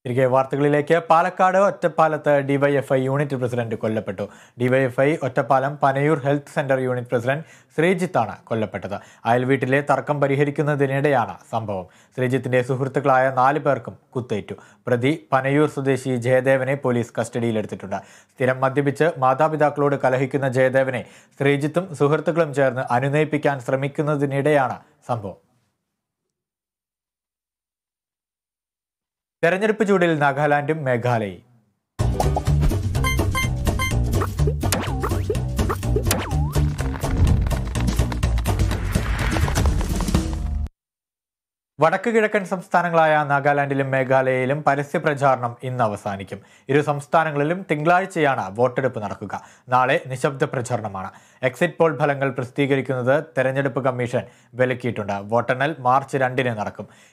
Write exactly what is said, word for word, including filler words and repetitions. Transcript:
തിരികെ വാർത്തകളിലേക്ക്. പാലക്കാട് ഒറ്റപ്പാലത്ത് D Y F I unit president കൊല്ലപ്പെട്ടു. D Y F I Ottapalam Panayur health centre unit president ശ്രീജിത്താണ് കൊല്ലപ്പെട്ടത്. അയൽവീട്ടിലെ തർക്കം പരിഹരിക്കുന്നതിനിടെയാണ് സംഭവം. ശ്രീജിത്തിന്റെ സുഹൃത്തുക്കളായ നാല് പേർക്കും കുത്തേറ്റു. പ്രതി പനയൂർ സ്വദേശി ജയദേവനെ പോലീസ് കസ്റ്റഡിയിലെടുത്തിട്ടുണ്ട്. സ്ഥിരം മദ്യപിച്ച് മാതാപിതാക്കളോട് കലഹിക്കുന്ന ജയദേവനെ ശ്രീജിത്തും സുഹൃത്തുക്കളും ചേർന്ന് അനുനയിപ്പിക്കാൻ ശ്രമിക്കുന്നതിനിടെയാണ് സംഭവം. തെരഞ്ഞെടുപ്പ് ചൂടിൽ നാഗാലാൻഡും മേഘാലയയും. വടക്ക് കിഴക്കൻ സംസ്ഥാനങ്ങളായ നാഗാലാൻഡിലും മേഘാലയയിലും പരസ്യ പ്രചാരണം ഇന്ന് അവസാനിക്കും. ഇരു സംസ്ഥാനങ്ങളിലും തിങ്കളാഴ്ചയാണ് വോട്ടെടുപ്പ് നടക്കുക. നാളെ നിശബ്ദ പ്രചാരണമാണ്. എക്സിറ്റ് പോൾ ഫലങ്ങൾ പ്രസിദ്ധീകരിക്കുന്നത് തെരഞ്ഞെടുപ്പ് കമ്മീഷൻ വിലക്കിയിട്ടുണ്ട്. വോട്ടെണ്ണൽ മാർച്ച് രണ്ടിന് നടക്കും.